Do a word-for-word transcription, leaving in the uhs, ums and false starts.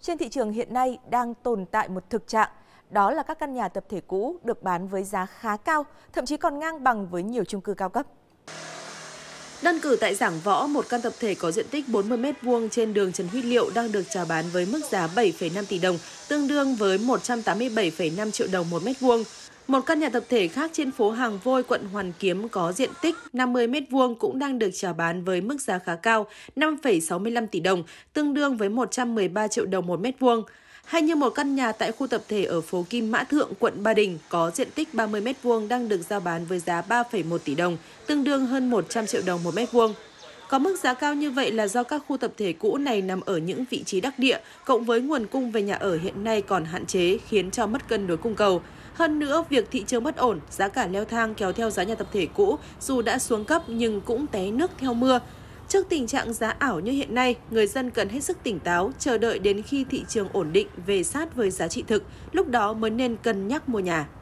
trên thị trường hiện nay đang tồn tại một thực trạng, đó là các căn nhà tập thể cũ được bán với giá khá cao, thậm chí còn ngang bằng với nhiều chung cư cao cấp. Đơn cử tại Giảng Võ, một căn tập thể có diện tích bốn mươi mét vuông trên đường Trần Huy Liệu đang được chào bán với mức giá bảy phẩy năm tỷ đồng, tương đương với một trăm tám mươi bảy phẩy năm triệu đồng một mét vuông. Một căn nhà tập thể khác trên phố Hàng Vôi, quận Hoàn Kiếm có diện tích năm mươi mét vuông cũng đang được chào bán với mức giá khá cao, năm phẩy sáu mươi lăm tỷ đồng, tương đương với một trăm mười ba triệu đồng một mét vuông. Hay như một căn nhà tại khu tập thể ở phố Kim Mã Thượng, quận Ba Đình có diện tích ba mươi mét vuông đang được rao bán với giá ba phẩy một tỷ đồng, tương đương hơn một trăm triệu đồng một mét vuông. Có mức giá cao như vậy là do các khu tập thể cũ này nằm ở những vị trí đắc địa, cộng với nguồn cung về nhà ở hiện nay còn hạn chế khiến cho mất cân đối cung cầu. Hơn nữa, việc thị trường bất ổn, giá cả leo thang kéo theo giá nhà tập thể cũ dù đã xuống cấp nhưng cũng té nước theo mưa. Trước tình trạng giá ảo như hiện nay, người dân cần hết sức tỉnh táo, chờ đợi đến khi thị trường ổn định về sát với giá trị thực, lúc đó mới nên cân nhắc mua nhà.